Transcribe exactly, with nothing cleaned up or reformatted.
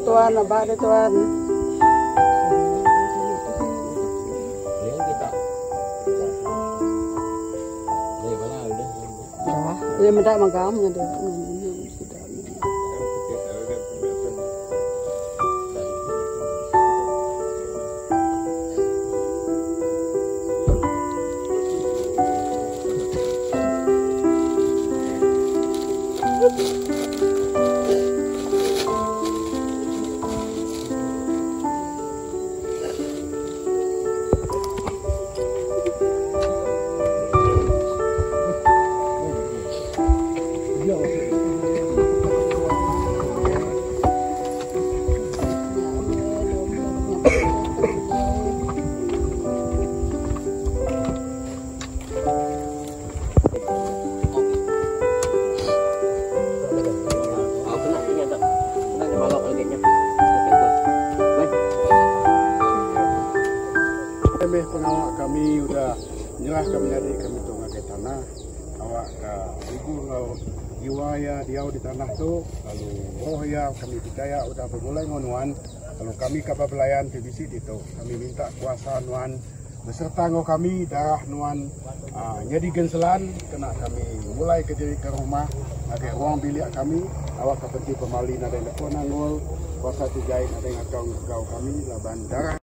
tuan, abah ada tuan. Dia minta makam ada. Pengawak kami udah nyerah kami jadi kami tu ngakai tanah awak ka ibu ngau jiwa ya dia di tanah tu lalu roh ya kami percaya udah bermulai ngonuan lalu kami kapal pelayan T B C itu kami minta kuasa nuan beserta ngau kami darah nuan uh, nyedi genselan kena kami mulai ke diri ke rumah ngakai ruang bilik kami awak kapenti pemali nada yang lekona ngol kuasa tujai nada yang ngakau kami laban darah